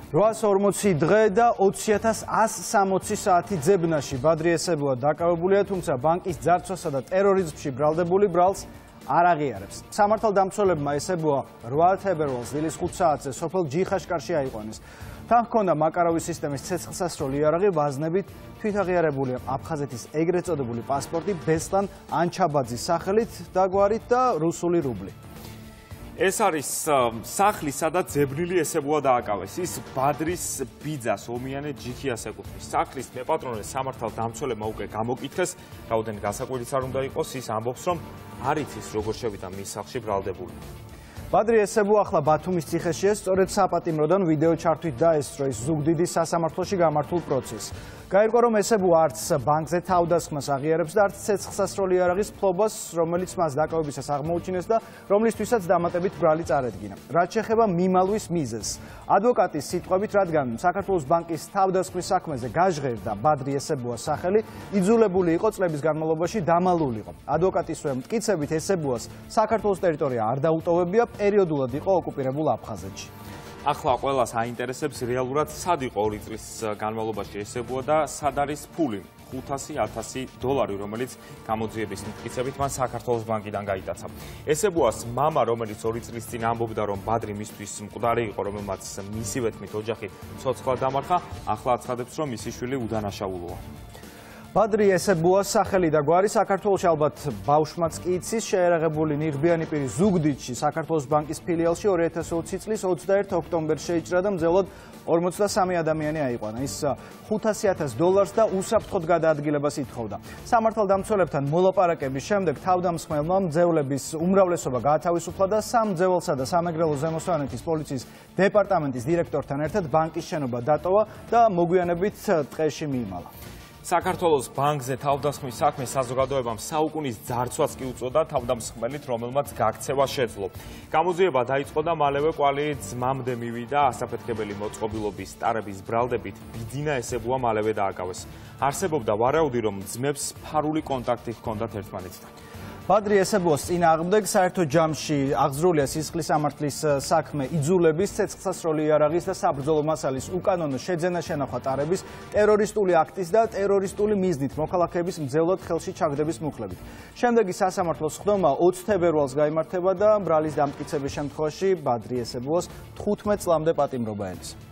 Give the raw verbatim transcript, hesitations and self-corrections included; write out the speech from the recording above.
რვაას ორმოცი დღე და ოცი ათას ათს სამოცი საათი ძებნაში ბადრი ესებუა დაკავებულია, თუმცა ბანკის ძარცვასა და ტერორიზმში ბრალდებული ბრალს არ აღიარებს. სამართალდამცველებმა ესებუა რვა თებერვალს დილის ხუთ საათზე სოფელ ჯიხაშკარში აიყვანეს. თან ჰქონდა მაკაროვის სისტემის ცეცხლსასროლი იარაღი, ვაზნებით თვითაღიარებულია აფხაზეთის ეგრეთ წოდებული პასპორტი ბესლან ანჩაბაძის სახელით და გვარით და რუსული რუბლი. ეს არის სახლი, სადაც ძებნილი ესებუა დააკავეს. ის ბადრის ბიძას ომიანე ჯიქიას ეკუთვნის. სახლის მეპატრონე სამართალდამცველებმა უკვე გამოკითხეს, რაოდენი გასაკვირიც არ უნდა იყოს, ის ამბობს, რომ არ იცის როგორ შევიდა მის სახლში ბრალდებული. ბადრი ესებუა ახლა ბათუმის ციხეშია, სწორედ საპატიმროდან ვიდეო ჩართვით დაესწრო ის ზუგდიდის სასამართლოში გამართულ პროცესს. გაირკვა, რომ ესებუა არც ბანკზე თავდასხმას აღიარებს და არც ცეცხლსასროლი იარაღის ფლობას, რომელიც მას დაკავებისას აღმოუჩინეს და რომლისთვისაც დამატებით ბრალი წარედგინა. რაც შეეხება მიმალვის მიზეზს, ადვოკატის სიტყვებით, რადგან საქართველოს ბანკის თავდასხმის საქმეზე გაჟღერდა ბადრი ესებუას სახელი, იძულებული იყო წლების განმავლობაში დამალულიყო. ადვოკატისვე მტკიცებით ესებუას საქართველოს ტერიტორია არ დაუტოვებია, პერიოდულად იყო ოკუპირებულ აფხაზეთში. ახლა ყველას აინტერესებს რეალურად სად იყო ორი წლის განმავლობაში ესებუა და სად არის ფული ხუთასი ათასი დოლარი, რომელიც გამოძიების მტკიცებით მან საქართველოს ბანკიდან გაიტაცა. ესებუას მამა, რომელიც ორი წლის წინ ამბობდა, რომ ბადრი მისთვის მკვდარი იყო, რომელმაც მისივე თქმით ოჯახი ცოცხლად დამარხა, ახლა აცხადებს, რომ მისი შვილი უდანაშაულოა. ბადრი ესებუას სახელი და გვარი საქართველოში ალბათ ბავშვმაც კი იცის, შეერაღებული ნიღბიანი პირი ზუგდიდში საქართველოს ბანკის ფილიალში ორი ათას ოცი წლის ოცდაერთი ოქტომბერს შეიჭრა და მძევლად ორმოცდასამი ადამიანი აიყვანა. ის ხუთასი ათას დოლარს და უსაფრთხოდ გადაადგილებას ითხოვდა. სამართალდამცველებთან მოლაპარაკების შემდეგ თავდამსხმელმა მძევლების უმრავლესობა გაათავისუფლა და სამ მძეველსა და სამეგრელო ზემო სვანეთის პოლიციის დეპარტამენტის დირექტორთან ერთად ბანკის შენობა დატოვა და მოგვიანებით ტყეში მიიმალა. საქართველოს ბანკზე თავდასხმის საქმე საზოგადოებამ საუკუნის ძარცვას კი უწოდა თავდამსხმელით, რომელმაც გაქცევა შეძლო. გამოძიება დაიწყო და მალევე კვალი ძმამდე მივიდა. ასაფეთქებელი მოწყობილობის ტარების ბრალდებით ბიძინა ესებუა მალევე დააკავეს. არსებობდა ვარაუდი, რომ ძმებს ფარული კონტაქტი ჰქონდათ ერთმანეთთან. ბადრი ესებუას წინააღმდეგ საერთო ჯამში აღძრულია სისხლის სამართლის საქმე, იძულების, ცეცხლსასროლი იარაღის და საბრძოლო მასალის უკანონო შეძენა-შენახვა ტარების, ტერორისტული აქტის და ტერორისტული მიზნით მოქალაქეების მძევლად ხელში ჩაგდების მუხლებით. შემდეგი სასამართლოს ხდომა ოცი თებერვალს გაიმართება და ბრალის დამტკიცების შემთხვევაში ბადრი ესებუას თხუთმეტ წლამდე პატიმრობა ელისა.